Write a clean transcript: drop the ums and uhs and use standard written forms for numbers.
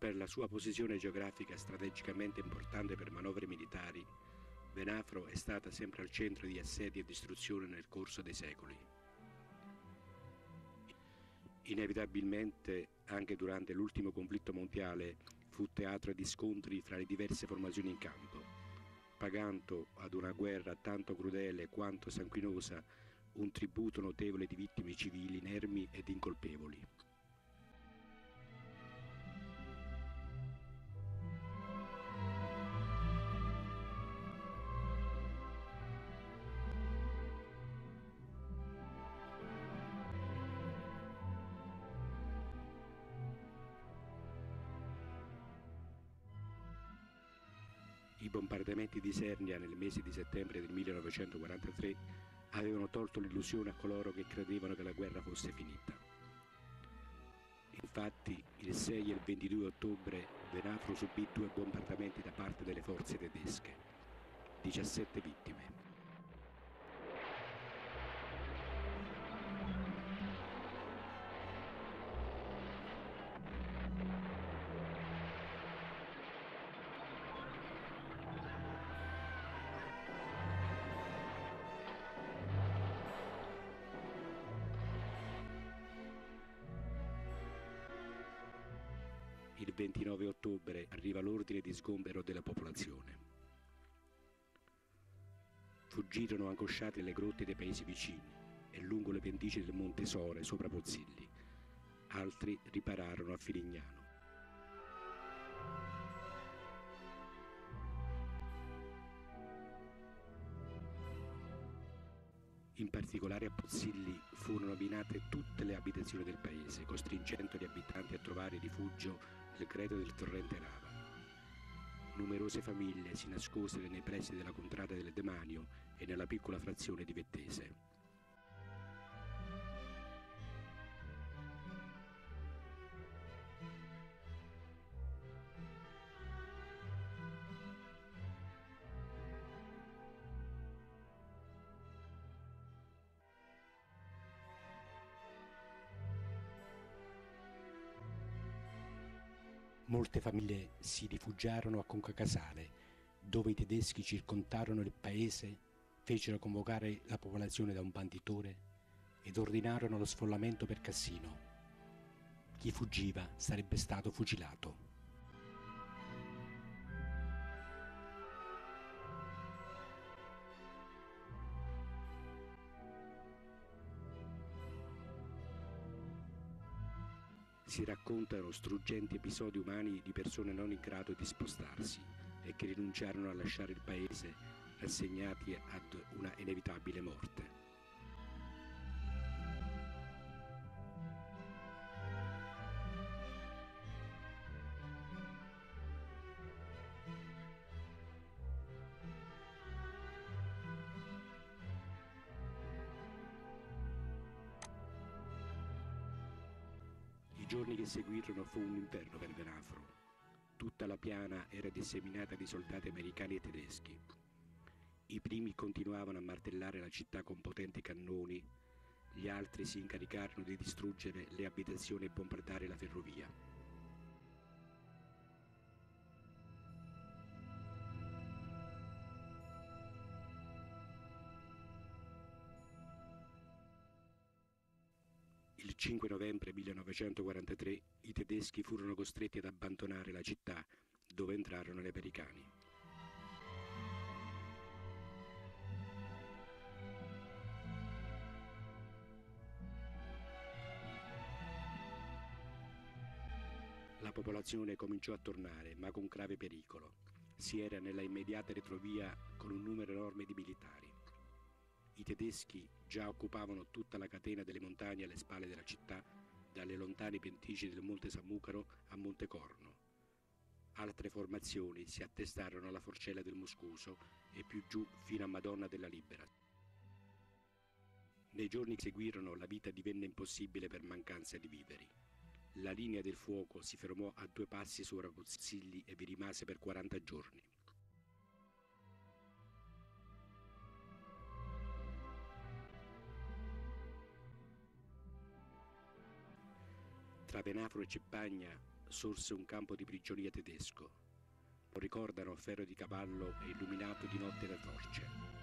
Per la sua posizione geografica strategicamente importante per manovre militari, Venafro è stata sempre al centro di assedi e distruzione nel corso dei secoli. Inevitabilmente, anche durante l'ultimo conflitto mondiale, fu teatro di scontri fra le diverse formazioni in campo, pagando ad una guerra tanto crudele quanto sanguinosa un tributo notevole di vittime civili inermi ed incolpevoli. I bombardamenti di Isernia nel mese di settembre del 1943 avevano tolto l'illusione a coloro che credevano che la guerra fosse finita. Infatti, il 6 e il 22 ottobre Venafro subì 2 bombardamenti da parte delle forze tedesche, 17 vittime. Il 29 ottobre arriva l'ordine di sgombero della popolazione. Fuggirono angosciati alle grotte dei paesi vicini e lungo le pendici del Monte Sore sopra Pozzilli. Altri ripararono a Filignano. In particolare a Pozzilli furono minate tutte le abitazioni del paese, costringendo gli abitanti a trovare rifugio nel greto del torrente Lava. Numerose famiglie si nascosero nei pressi della contrada del Demanio e nella piccola frazione di Vettese. Molte famiglie si rifugiarono a Concacasale, dove i tedeschi circondarono il paese, fecero convocare la popolazione da un banditore ed ordinarono lo sfollamento per Cassino. Chi fuggiva sarebbe stato fucilato. Si raccontano struggenti episodi umani di persone non in grado di spostarsi e che rinunciarono a lasciare il paese rassegnati ad una inevitabile morte. I giorni che seguirono fu un inferno per Venafro. Tutta la piana era disseminata di soldati americani e tedeschi. I primi continuavano a martellare la città con potenti cannoni, gli altri si incaricarono di distruggere le abitazioni e bombardare la ferrovia. Il 5 novembre 1943 i tedeschi furono costretti ad abbandonare la città, dove entrarono gli americani. La popolazione cominciò a tornare, ma con grave pericolo. Si era nella immediata retrovia con un numero enorme di militari. I tedeschi già occupavano tutta la catena delle montagne alle spalle della città, dalle lontane pendici del Monte Sammucaro a Monte Corno. Altre formazioni si attestarono alla Forcella del Moscuso e più giù fino a Madonna della Libera. Nei giorni che seguirono la vita divenne impossibile per mancanza di viveri. La linea del fuoco si fermò a 2 passi sopra Pozzilli e vi rimase per 40 giorni. Tra Venafro e Cippagna sorse un campo di prigionia tedesco. Lo ricordano ferro di cavallo e illuminato di notte da torce.